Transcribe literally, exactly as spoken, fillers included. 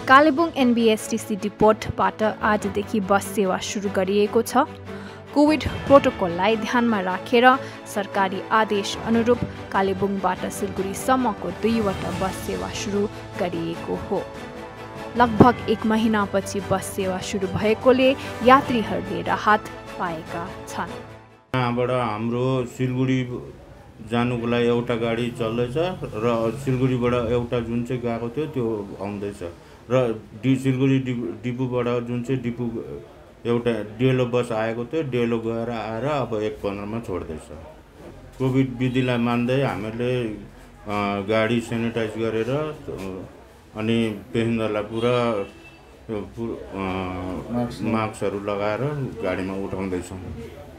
Kalimpong NBSTC डिपोटबाट आजदेखि बस सेवा सुरु गरिएको छ। कोभिड प्रोटोकललाई ध्यानमा राखेर सरकारी आदेश अनुरूप कालेबुङबाट सिलगढीसम्मको दुईवटा बस सेवा सुरु गरिएको हो। लगभग एक महिनापछि बस सेवा सुरु भएकोले यात्रीहरूले राहत पाएका छन्। यहाँबाट हाम्रो सिलगढी जानुको लागि एउटा गाडी चल्दैछ र सिलगढीबाट एउटा जुन चाहिँ गएको थियो त्यो आउँदैछ र डि सिलगढी डिपुबाट जुन चाहिँ डिपु एउटा डेलो बस आएको थियो, डेलो गएर आएर अब एक पन्ध्रमा छोड्दैछ। कोभिड विधिलाई मान्दै हामीले गाडी सेनिटाइज गरेर अनि पेसेन्जरलाई पुरा मास्कहरू लगाएर गाडीमा उठाउँदैछौँ।